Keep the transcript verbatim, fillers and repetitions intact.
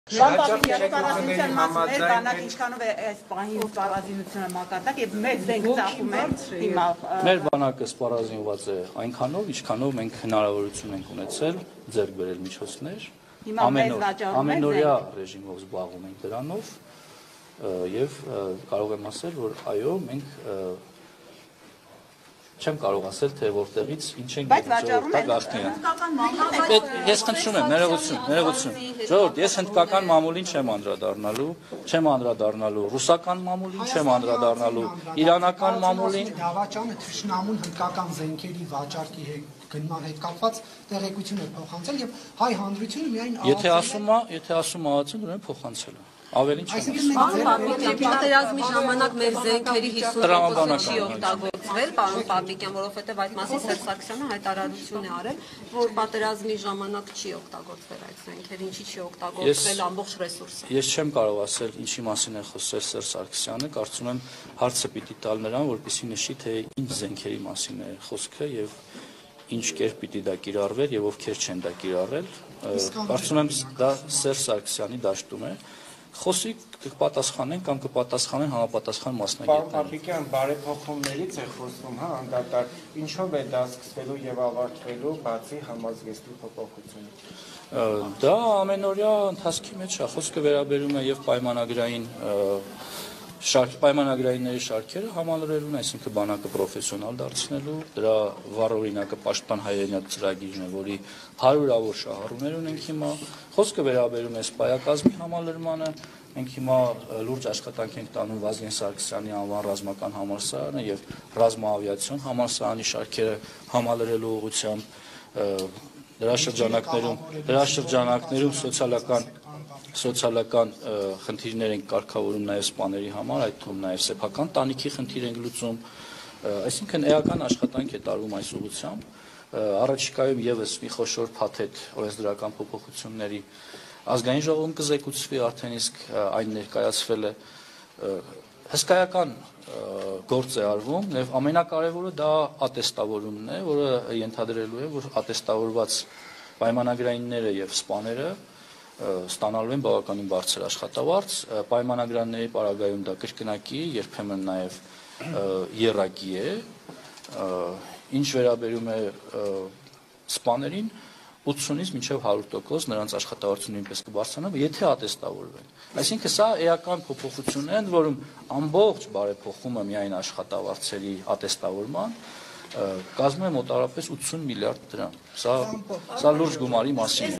Լամպապիկյանի պարազինության մասը մեր բանակը ինչքանով է այս պահին պարազինությունը մակարդակ եւ մեծ զենք ծախում են հիմա մեր բանակը սպառազինված է այնքանով ինչքանով մենք հնարավորություն ենք ունեցել ձեռք բերել միջոցներ ամենօրյա ռեժիմով զբաղվում ենք դրանով եւ կարող եմ ասել որ այո մենք չեմ կարող ասել թե որտեղից ինչ ենք գաղտնի ես խնդրում եմ ներողություն ներողություն ժողովուրդ ես հնդկական մամուլին չեմ անդրադառնալու չեմ անդրադառնալու ռուսական մամուլին չեմ անդրադառնալու իրանական մամուլին դավաճանը թշնամուն հնդկական զենքերի վաճառքի հետ գնման հետ կապված տեղեկություն է փոխանցել եւ հայ հանրությունը միայն եթե ասում է եթե ասում է ԱԱՑ-ն ուրեմն փոխանցել է Ավելին չեմ պատերազմի ժամանակ մեր զենքերի հիսուն տոկոսը չի օգտագործվել, պարոն Պապիկյան, որովհետև այդ մասին Սերժ Սարգսյանը հայտարարություն է արել, որ պատերազմի ժամանակ չի օգտագործվել այդ զենքերը, ինչի չի օգտագործվել ամբողջ ռեսուրսը։ Ես չեմ կարող ասել ինչի մասին է խոսել Սերժ Սարգսյանը, կարծում եմ հարցը պիտի տալ նրան, որպեսզի նշի, թե ինչ զենքերի մասին է խոսքը եւ ինչ կերպ պիտի դա կիրառվեր եւ ովքեր չեն դա կիրառել։ Կարծում եմ դա Սերժ Սարգսյանի դաշտում է։ Խոսի կպատասխանեն կամ կպատասխանեն համապատասխան մասնագետները։ Պարոն Պապիկյան, բարեփոխումներից է խոսում, հա, անդադար, ինչով է դա սկսվելու եւ ավարտվելու, բացի համազգեստի փոփոխությունից։ Դա ամենօրյա ընթացքի մեջ է, խոսքը վերաբերում է եւ պայմանագրային շարք պայմանագրայինների շարքերը համալրելուն, այսինքն բանակը պրոֆեսիոնալ դարձնելու, դրա վառօրինակը պաշտպան հայրենիա ծրագիրն է, որի հարյուրավոր շահառուներ ունենք հիմա։ Խոսքը վերաբերում է սպայակազմի համալրմանը, մենք հիմա լուրջ աշխատանք ենք տանում Վազգեն Սարգսյանի անվան ռազմական համալսարանը եւ ռազմաավիացիոն համալսարանի շարքերը համալրելու ուղղությամբ դրա շրջանակներում դրա շրջանակներում սոցիալական սոցիալական խնդիրներ են կարգավորում նաև սպաների համար, այդ թվում նաև սեփական տանիքի խնդիր են լուծում, այսինքն էական աշխատանք է տարվում այս ուղղությամբ, առաջիկայում եւս մի խոշոր փաթեթ օրենսդրական փոփոխությունների ազգային ժողովում կզեկուցվի, արդեն իսկ այն ներկայացվել է հսկայական գործ է արվում եւ ամենակարևորը դա ատեստավորումն է, որը ենթադրելու է, որ ատեստավորված պայմանագրայինները եւ սպաները ստանալու են բավականին բարձր աշխատավարձ, պայմանագրանների պարագայում դա կրկնակի, երբեմն նաև եռակի է, ինչ վերաբերում է սպաներին, ութսունից մինչև հարյուր տոկոս նրանց աշխատավարձը նույնպես կբարձրանա, եթե ատեստավորվեն։ Այսինքն սա էական փոփոխություն են, որում ամբողջ բարեփոխումը միայն աշխատավարձերի ատեստավորման կազմում է մոտավորապես ութսուն միլիարդ դրամ։ Սա սա լուրջ գումարի մասին է։